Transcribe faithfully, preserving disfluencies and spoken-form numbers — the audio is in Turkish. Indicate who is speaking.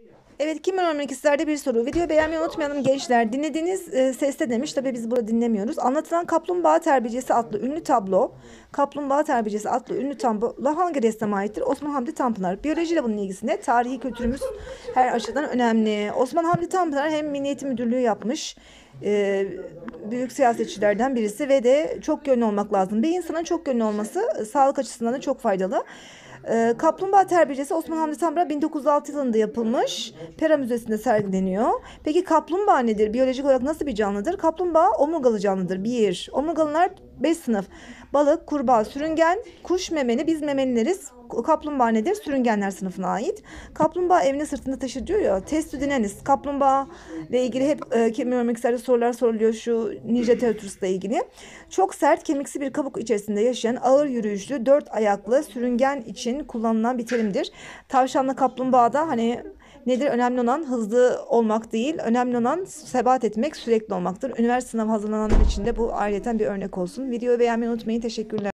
Speaker 1: Evet, kim öğrenmek isterde bir soru. Videoyu beğenmeyi unutmayalım gençler. Dinlediğiniz e, seste demiş. Tabii biz burada dinlemiyoruz. Anlatılan Kaplumbağa Terbiyecisi adlı ünlü tablo. Kaplumbağa Terbiyecisi adlı ünlü tablo hangi ressama aittir? Osman Hamdi Tanpınar. Biyolojiyle bunun ilgisi ne? Tarihi kültürümüz her açıdan önemli. Osman Hamdi Tanpınar hem Milli Eğitim Müdürlüğü yapmış. e, Büyük siyasetçilerden birisi ve de çok yönlü olmak lazım. Bir insanın çok yönlü olması e, sağlık açısından da çok faydalı. Ee, Kaplumbağa Terbiyesi Osman Hamdi Tanpınar bin dokuz yüz altı yılında yapılmış. Pera Müzesi'nde sergileniyor. Peki kaplumbağa nedir? Biyolojik olarak nasıl bir canlıdır? Kaplumbağa omurgalı canlıdır. Bir. Omurgalılar beş sınıf. Balık, kurbağa, sürüngen, kuş memeli. Biz memelileriz. Kaplumbağa nedir? Sürüngenler sınıfına ait. Kaplumbağa evini sırtında taşır diyor ya. Testudineniz. Kaplumbağa ile ilgili hep e, kim görmek ister sorular soruluyor şu Ninja Turtles ile ilgili. Çok sert kemiksi bir kabuk içerisinde yaşayan ağır yürüyüşlü dört ayaklı sürüngen için kullanılan bir terimdir. Tavşanla kaplumbağa da hani nedir? Önemli olan hızlı olmak değil, önemli olan sebat etmek, sürekli olmaktır. Üniversite sınavı hazırlananlar için de bu ayrıyeten bir örnek olsun. Videoyu beğenmeyi unutmayın. Teşekkürler.